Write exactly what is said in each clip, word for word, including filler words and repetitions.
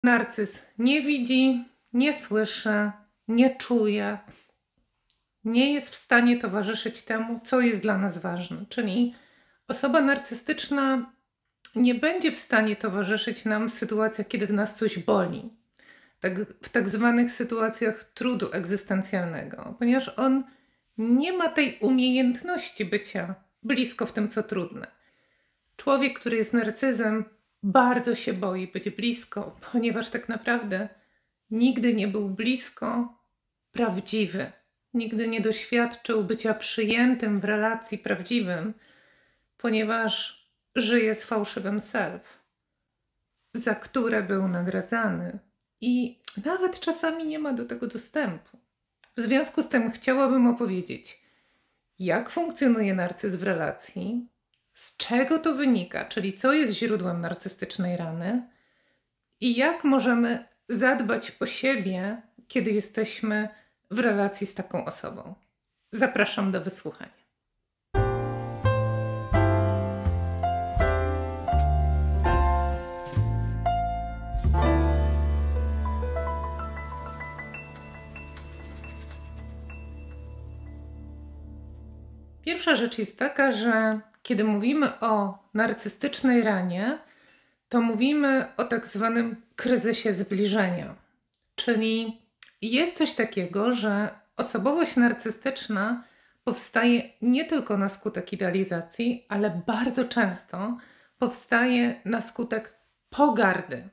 Narcyz nie widzi, nie słyszy, nie czuje, nie jest w stanie towarzyszyć temu, co jest dla nas ważne. Czyli osoba narcystyczna nie będzie w stanie towarzyszyć nam w sytuacjach, kiedy nas coś boli. Tak, w tak zwanych sytuacjach trudu egzystencjalnego, ponieważ on nie ma tej umiejętności bycia blisko w tym, co trudne. Człowiek, który jest narcyzem, bardzo się boi być blisko, ponieważ tak naprawdę nigdy nie był blisko prawdziwy. Nigdy nie doświadczył bycia przyjętym w relacji prawdziwym, ponieważ żyje z fałszywym self, za które był nagradzany i nawet czasami nie ma do tego dostępu. W związku z tym chciałabym opowiedzieć, jak funkcjonuje narcyz w relacji, z czego to wynika, czyli co jest źródłem narcystycznej rany i jak możemy zadbać o siebie, kiedy jesteśmy w relacji z taką osobą. Zapraszam do wysłuchania. Pierwsza rzecz jest taka, że kiedy mówimy o narcystycznej ranie, to mówimy o tak zwanym kryzysie zbliżenia. Czyli jest coś takiego, że osobowość narcystyczna powstaje nie tylko na skutek idealizacji, ale bardzo często powstaje na skutek pogardy.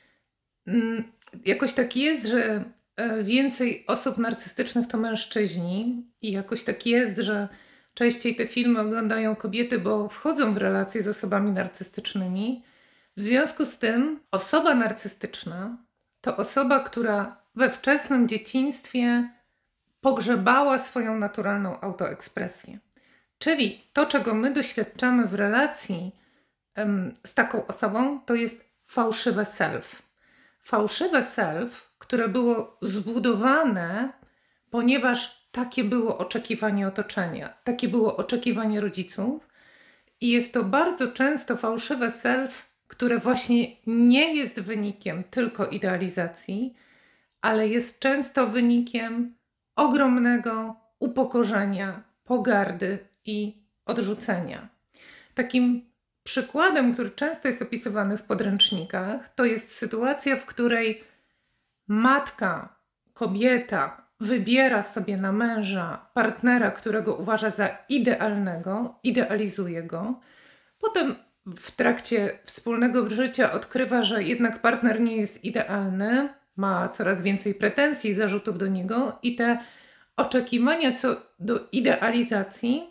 Jakoś tak jest, że więcej osób narcystycznych to mężczyźni i jakoś tak jest, że częściej te filmy oglądają kobiety, bo wchodzą w relacje z osobami narcystycznymi. W związku z tym osoba narcystyczna to osoba, która we wczesnym dzieciństwie pogrzebała swoją naturalną autoekspresję. Czyli to, czego my doświadczamy w relacji um, z taką osobą, to jest fałszywe self. Fałszywe self, które było zbudowane, ponieważ takie było oczekiwanie otoczenia, takie było oczekiwanie rodziców i jest to bardzo często fałszywe self, które właśnie nie jest wynikiem tylko idealizacji, ale jest często wynikiem ogromnego upokorzenia, pogardy i odrzucenia. Takim przykładem, który często jest opisywany w podręcznikach, to jest sytuacja, w której matka, kobieta wybiera sobie na męża partnera, którego uważa za idealnego, idealizuje go. Potem w trakcie wspólnego życia odkrywa, że jednak partner nie jest idealny, ma coraz więcej pretensji, zarzutów do niego i te oczekiwania co do idealizacji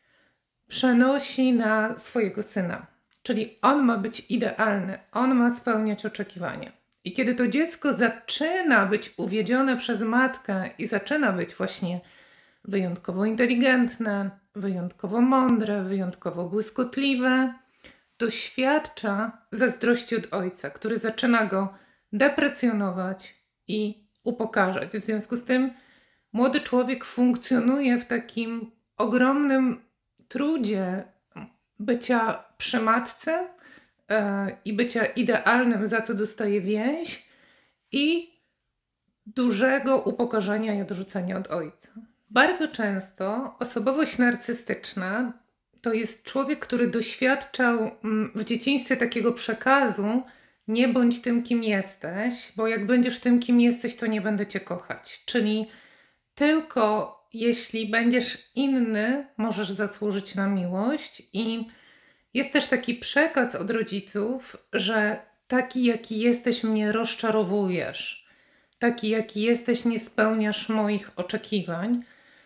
przenosi na swojego syna. Czyli on ma być idealny, on ma spełniać oczekiwania. I kiedy to dziecko zaczyna być uwiedzione przez matkę i zaczyna być właśnie wyjątkowo inteligentne, wyjątkowo mądre, wyjątkowo błyskotliwe, doświadcza zazdrości od ojca, który zaczyna go deprecjonować i upokarzać. W związku z tym młody człowiek funkcjonuje w takim ogromnym trudzie bycia przy matce yy, i bycia idealnym, za co dostaje więź i dużego upokorzenia i odrzucenia od ojca. Bardzo często osobowość narcystyczna to jest człowiek, który doświadczał w dzieciństwie takiego przekazu: nie bądź tym, kim jesteś, bo jak będziesz tym, kim jesteś, to nie będę cię kochać. Czyli tylko jeśli będziesz inny, możesz zasłużyć na miłość. I jest też taki przekaz od rodziców, że taki, jaki jesteś, mnie rozczarowujesz. Taki, jaki jesteś, nie spełniasz moich oczekiwań.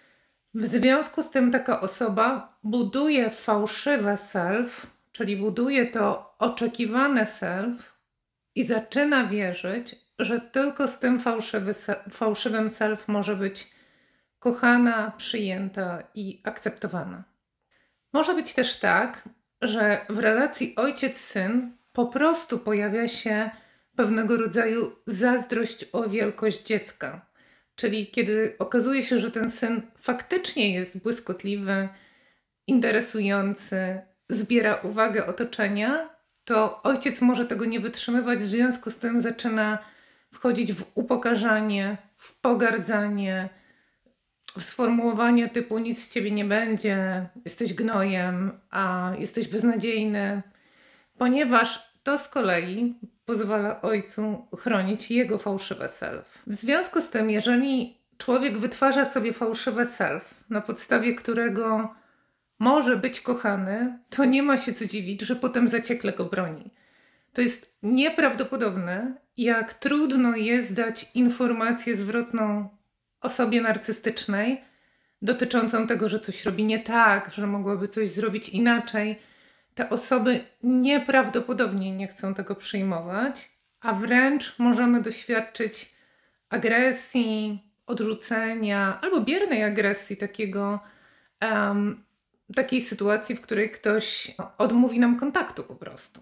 W związku z tym taka osoba buduje fałszywe self, czyli buduje to oczekiwane self i zaczyna wierzyć, że tylko z tym fałszywy, fałszywym self może być kochana, przyjęta i akceptowana. Może być też tak, że w relacji ojciec-syn po prostu pojawia się pewnego rodzaju zazdrość o wielkość dziecka. Czyli kiedy okazuje się, że ten syn faktycznie jest błyskotliwy, interesujący, zbiera uwagę otoczenia, to ojciec może tego nie wytrzymywać, w związku z tym zaczyna wchodzić w upokarzanie, w pogardzanie, w sformułowania typu nic z ciebie nie będzie, jesteś gnojem, a jesteś beznadziejny, ponieważ to z kolei pozwala ojcu chronić jego fałszywe self. W związku z tym, jeżeli człowiek wytwarza sobie fałszywe self, na podstawie którego może być kochany, to nie ma się co dziwić, że potem zaciekle go broni. To jest nieprawdopodobne, jak trudno jest dać informację zwrotną osobie narcystycznej dotyczącą tego, że coś robi nie tak, że mogłaby coś zrobić inaczej. Te osoby nieprawdopodobnie nie chcą tego przyjmować, a wręcz możemy doświadczyć agresji, odrzucenia albo biernej agresji, takiego, um, takiej sytuacji, w której ktoś odmówi nam kontaktu po prostu.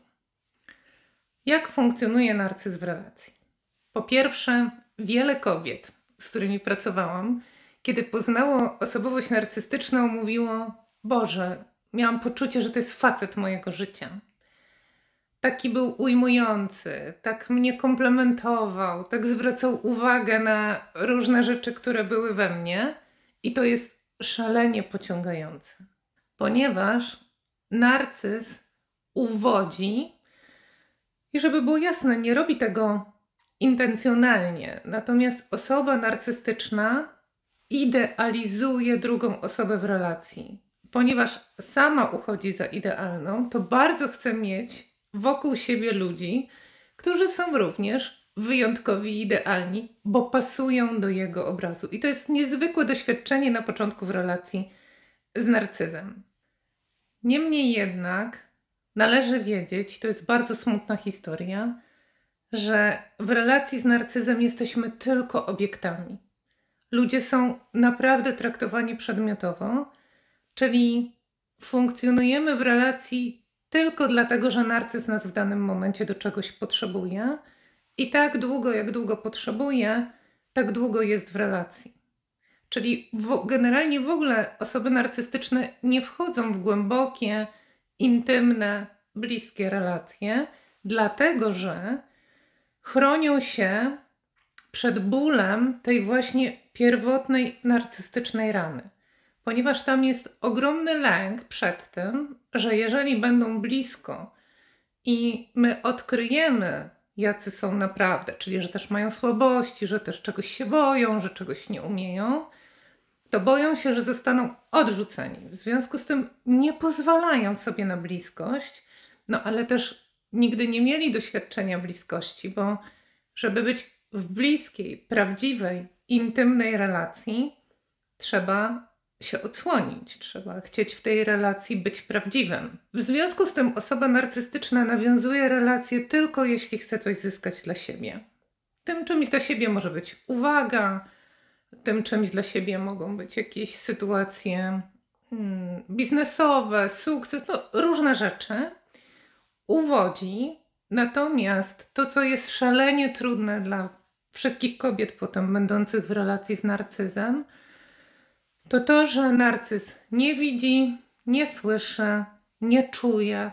Jak funkcjonuje narcyzm w relacji? Po pierwsze, wiele kobiet, z którymi pracowałam, kiedy poznało osobowość narcystyczną, mówiło: Boże, miałam poczucie, że to jest facet mojego życia. Taki był ujmujący, tak mnie komplementował, tak zwracał uwagę na różne rzeczy, które były we mnie, i to jest szalenie pociągające. Ponieważ narcyz uwodzi, i żeby było jasne, nie robi tego intencjonalnie, natomiast osoba narcystyczna idealizuje drugą osobę w relacji. Ponieważ sama uchodzi za idealną, to bardzo chce mieć wokół siebie ludzi, którzy są również wyjątkowi i idealni, bo pasują do jego obrazu. I to jest niezwykłe doświadczenie na początku w relacji z narcyzem. Niemniej jednak należy wiedzieć, to jest bardzo smutna historia, że w relacji z narcyzem jesteśmy tylko obiektami. Ludzie są naprawdę traktowani przedmiotowo, czyli funkcjonujemy w relacji tylko dlatego, że narcyz nas w danym momencie do czegoś potrzebuje i tak długo, jak długo potrzebuje, tak długo jest w relacji. Czyli w, generalnie w ogóle osoby narcystyczne nie wchodzą w głębokie, intymne, bliskie relacje, dlatego że chronią się przed bólem tej właśnie pierwotnej narcystycznej rany. Ponieważ tam jest ogromny lęk przed tym, że jeżeli będą blisko i my odkryjemy, jacy są naprawdę, czyli że też mają słabości, że też czegoś się boją, że czegoś nie umieją, to boją się, że zostaną odrzuceni. W związku z tym nie pozwalają sobie na bliskość, no ale też nigdy nie mieli doświadczenia bliskości, bo żeby być w bliskiej, prawdziwej, intymnej relacji, trzeba się odsłonić, trzeba chcieć w tej relacji być prawdziwym. W związku z tym osoba narcystyczna nawiązuje relacje tylko jeśli chce coś zyskać dla siebie. Tym czymś dla siebie może być uwaga, tym czymś dla siebie mogą być jakieś sytuacje hmm, biznesowe, sukces, no różne rzeczy. Uwodzi, natomiast to, co jest szalenie trudne dla wszystkich kobiet potem będących w relacji z narcyzem, to to, że narcyz nie widzi, nie słyszy, nie czuje,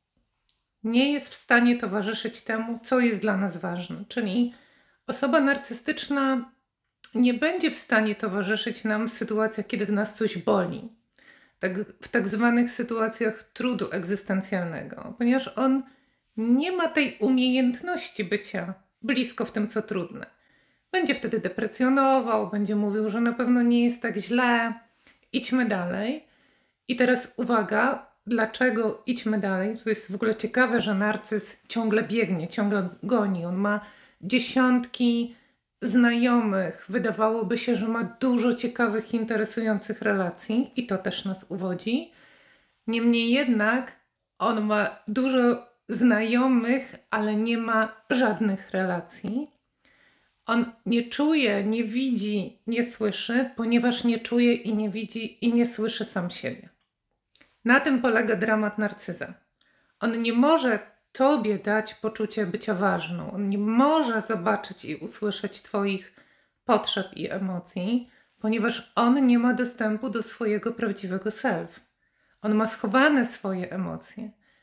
nie jest w stanie towarzyszyć temu, co jest dla nas ważne. Czyli osoba narcystyczna nie będzie w stanie towarzyszyć nam w sytuacjach, kiedy nas coś boli. Tak, w tak zwanych sytuacjach trudu egzystencjalnego, ponieważ on nie ma tej umiejętności bycia blisko w tym, co trudne. Będzie wtedy deprecjonował, będzie mówił, że na pewno nie jest tak źle, idźmy dalej. I teraz uwaga, dlaczego idźmy dalej? To jest w ogóle ciekawe, że narcyz ciągle biegnie, ciągle goni. On ma dziesiątki znajomych. Wydawałoby się, że ma dużo ciekawych, interesujących relacji i to też nas uwodzi. Niemniej jednak on ma dużo znajomych, ale nie ma żadnych relacji. On nie czuje, nie widzi, nie słyszy, ponieważ nie czuje i nie widzi i nie słyszy sam siebie. Na tym polega dramat narcyza. On nie może tobie dać poczucie bycia ważną. On nie może zobaczyć i usłyszeć twoich potrzeb i emocji, ponieważ on nie ma dostępu do swojego prawdziwego self. On ma schowane swoje emocje.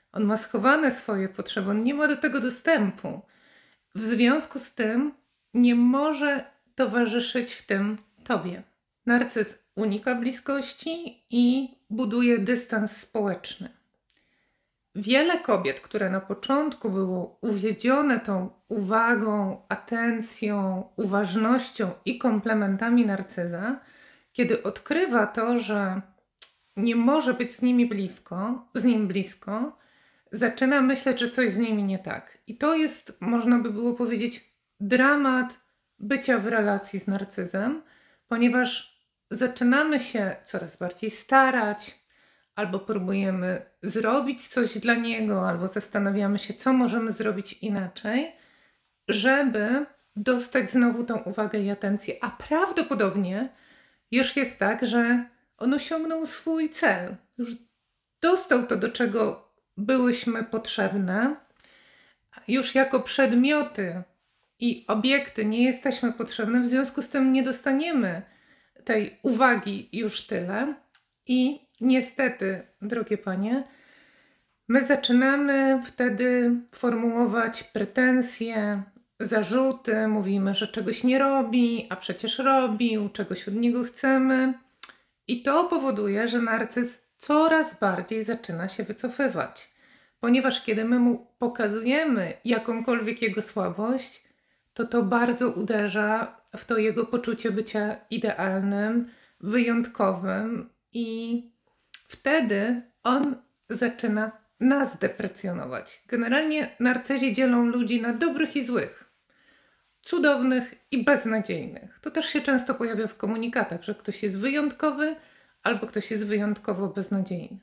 On ma schowane swoje potrzeby, on nie ma do tego dostępu. W związku z tym nie może towarzyszyć w tym tobie. Narcyz unika bliskości i buduje dystans społeczny. Wiele kobiet, które na początku było uwiedzione tą uwagą, atencją, uważnością i komplementami narcyza, kiedy odkrywa to, że nie może być z nimi blisko, z nim blisko, zaczyna myśleć, że coś z nimi nie tak. I to jest, można by było powiedzieć, dramat bycia w relacji z narcyzem, ponieważ zaczynamy się coraz bardziej starać, albo próbujemy zrobić coś dla niego, albo zastanawiamy się, co możemy zrobić inaczej, żeby dostać znowu tą uwagę i atencję. A prawdopodobnie już jest tak, że on osiągnął swój cel. Już dostał to, do czego byłyśmy potrzebne. Już jako przedmioty i obiekty nie jesteśmy potrzebne, w związku z tym nie dostaniemy tej uwagi już tyle. I niestety, drogie panie, my zaczynamy wtedy formułować pretensje, zarzuty, mówimy, że czegoś nie robi, a przecież robił, czegoś od niego chcemy. I to powoduje, że narcyz coraz bardziej zaczyna się wycofywać. Ponieważ kiedy my mu pokazujemy jakąkolwiek jego słabość, to to bardzo uderza w to jego poczucie bycia idealnym, wyjątkowym i wtedy on zaczyna nas deprecjonować. Generalnie narcyzi dzielą ludzi na dobrych i złych, cudownych i beznadziejnych. To też się często pojawia w komunikatach, że ktoś jest wyjątkowy albo ktoś jest wyjątkowo beznadziejny.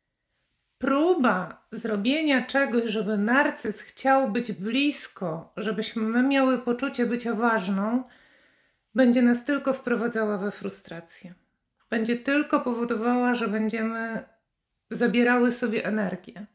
Próba zrobienia czegoś, żeby narcyz chciał być blisko, żebyśmy my miały poczucie bycia ważną, będzie nas tylko wprowadzała we frustrację. Będzie tylko powodowała, że będziemy zabierały sobie energię,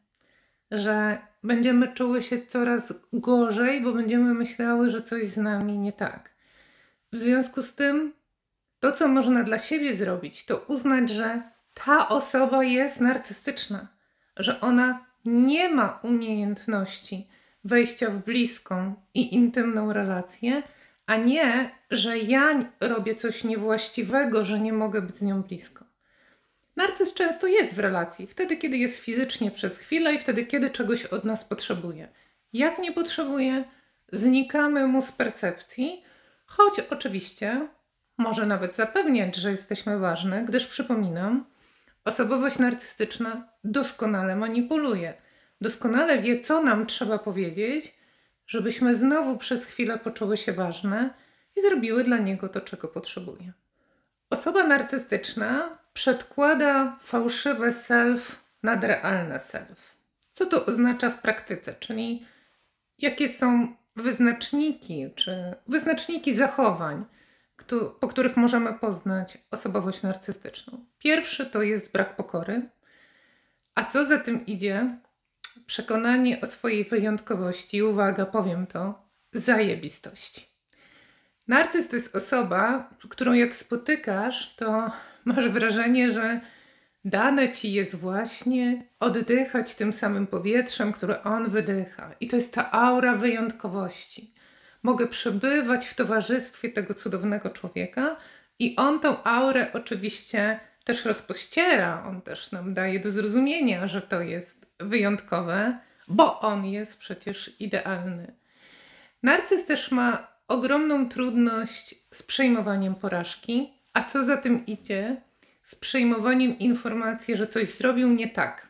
że będziemy czuły się coraz gorzej, bo będziemy myślały, że coś z nami nie tak. W związku z tym to, co można dla siebie zrobić, to uznać, że ta osoba jest narcystyczna, że ona nie ma umiejętności wejścia w bliską i intymną relację, a nie, że ja robię coś niewłaściwego, że nie mogę być z nią blisko. Narcyz często jest w relacji, wtedy kiedy jest fizycznie przez chwilę i wtedy kiedy czegoś od nas potrzebuje. Jak nie potrzebuje, znikamy mu z percepcji, choć oczywiście może nawet zapewniać, że jesteśmy ważne, gdyż przypominam, osobowość narcystyczna doskonale manipuluje. Doskonale wie, co nam trzeba powiedzieć, żebyśmy znowu przez chwilę poczuły się ważne i zrobiły dla niego to, czego potrzebuje. Osoba narcystyczna przedkłada fałszywe self nad realne self. Co to oznacza w praktyce? Czyli jakie są wyznaczniki, czy wyznaczniki zachowań, po których możemy poznać osobowość narcystyczną. Pierwszy to jest brak pokory, a co za tym idzie? Przekonanie o swojej wyjątkowości, uwaga, powiem to, zajebistości. Narcyz to jest osoba, którą jak spotykasz, to masz wrażenie, że dane ci jest właśnie oddychać tym samym powietrzem, które on wydycha. I to jest ta aura wyjątkowości. Mogę przebywać w towarzystwie tego cudownego człowieka i on tą aurę oczywiście też rozpościera. On też nam daje do zrozumienia, że to jest wyjątkowe, bo on jest przecież idealny. Narcyz też ma ogromną trudność z przyjmowaniem porażki, a co za tym idzie, z przyjmowaniem informacji, że coś zrobił nie tak.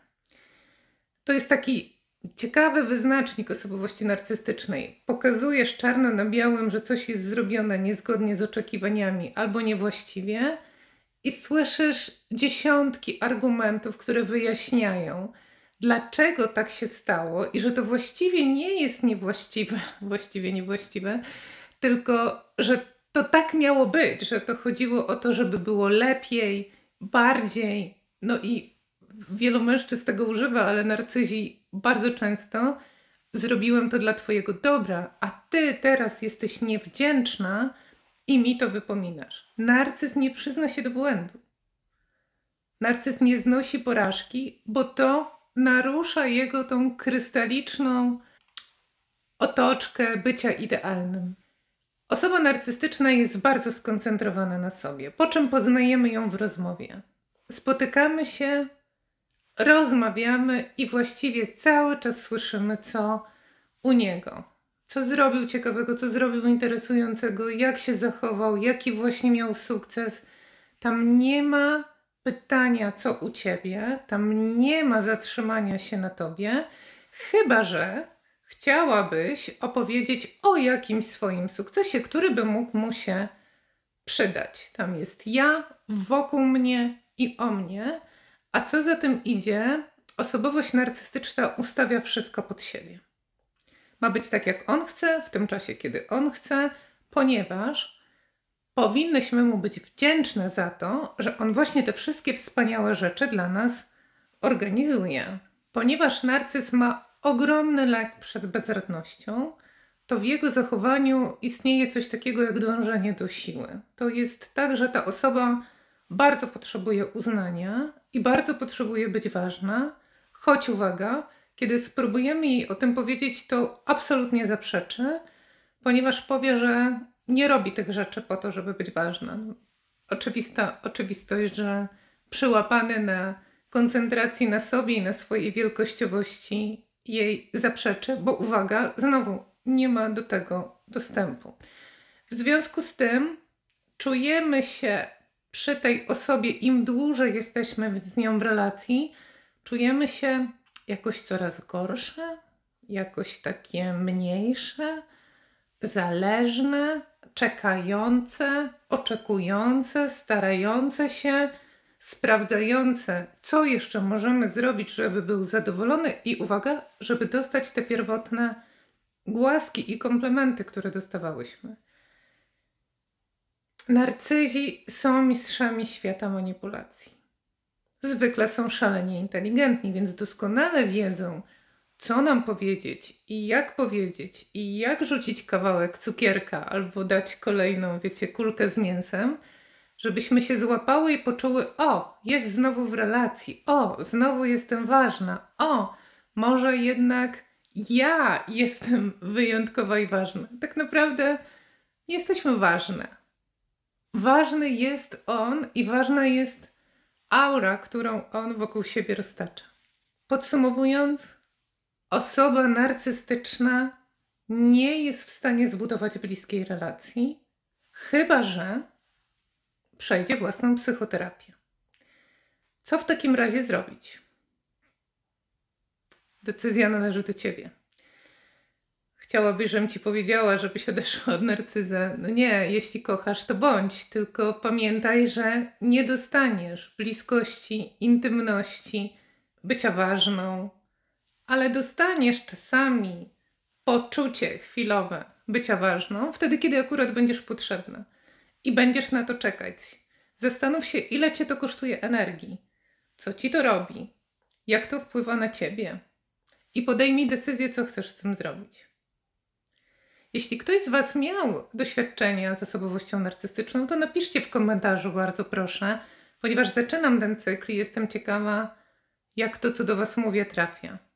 To jest taki ciekawy wyznacznik osobowości narcystycznej. Pokazujesz czarno na białym, że coś jest zrobione niezgodnie z oczekiwaniami albo niewłaściwie i słyszysz dziesiątki argumentów, które wyjaśniają, dlaczego tak się stało i że to właściwie nie jest niewłaściwe, właściwie niewłaściwe, tylko że to tak miało być, że to chodziło o to, żeby było lepiej, bardziej, no i wielu mężczyzn tego używa, ale narcyzi bardzo często zrobiłem to dla twojego dobra, a ty teraz jesteś niewdzięczna i mi to wypominasz. Narcyz nie przyzna się do błędu. Narcyz nie znosi porażki, bo to narusza jego tą krystaliczną otoczkę bycia idealnym. Osoba narcystyczna jest bardzo skoncentrowana na sobie, po czym poznajemy ją w rozmowie. Spotykamy się, rozmawiamy i właściwie cały czas słyszymy, co u niego. Co zrobił ciekawego, co zrobił interesującego, jak się zachował, jaki właśnie miał sukces. Tam nie ma pytania, co u ciebie, tam nie ma zatrzymania się na tobie, chyba że chciałabyś opowiedzieć o jakimś swoim sukcesie, który by mógł mu się przydać. Tam jest ja, wokół mnie i o mnie, a co za tym idzie, osobowość narcystyczna ustawia wszystko pod siebie. Ma być tak, jak on chce, w tym czasie, kiedy on chce, ponieważ powinnyśmy mu być wdzięczne za to, że on właśnie te wszystkie wspaniałe rzeczy dla nas organizuje. Ponieważ narcyz ma ogromny lęk przed bezradnością, to w jego zachowaniu istnieje coś takiego jak dążenie do siły. To jest tak, że ta osoba bardzo potrzebuje uznania i bardzo potrzebuje być ważna, choć uwaga, kiedy spróbujemy jej o tym powiedzieć, to absolutnie zaprzeczy, ponieważ powie, że nie robi tych rzeczy po to, żeby być ważna. Oczywista oczywistość, że przyłapany na koncentracji na sobie i na swojej wielkościowości jej zaprzeczy, bo uwaga, znowu nie ma do tego dostępu. W związku z tym czujemy się przy tej osobie, im dłużej jesteśmy z nią w relacji, czujemy się jakoś coraz gorsze, jakoś takie mniejsze, zależne, czekające, oczekujące, starające się, sprawdzające, co jeszcze możemy zrobić, żeby był zadowolony i uwaga, żeby dostać te pierwotne głaski i komplementy, które dostawałyśmy. Narcyzi są mistrzami świata manipulacji. Zwykle są szalenie inteligentni, więc doskonale wiedzą, co nam powiedzieć i jak powiedzieć i jak rzucić kawałek cukierka albo dać kolejną, wiecie, kulkę z mięsem, żebyśmy się złapały i poczuły, o, jest znowu w relacji, o, znowu jestem ważna, o, może jednak ja jestem wyjątkowa i ważna. Tak naprawdę nie jesteśmy ważne. Ważny jest on i ważna jest aura, którą on wokół siebie roztacza. Podsumowując, osoba narcystyczna nie jest w stanie zbudować bliskiej relacji, chyba że przejdzie własną psychoterapię. Co w takim razie zrobić? Decyzja należy do ciebie. Chciałabyś, żebym ci powiedziała, żebyś odeszła od narcyza. No nie, jeśli kochasz, to bądź. Tylko pamiętaj, że nie dostaniesz bliskości, intymności, bycia ważną, ale dostaniesz czasami poczucie chwilowe bycia ważną, wtedy, kiedy akurat będziesz potrzebna. I będziesz na to czekać. Zastanów się, ile cię to kosztuje energii. Co ci to robi? Jak to wpływa na ciebie? I podejmij decyzję, co chcesz z tym zrobić. Jeśli ktoś z was miał doświadczenia z osobowością narcystyczną, to napiszcie w komentarzu, bardzo proszę, ponieważ zaczynam ten cykl i jestem ciekawa, jak to, co do was mówię, trafia.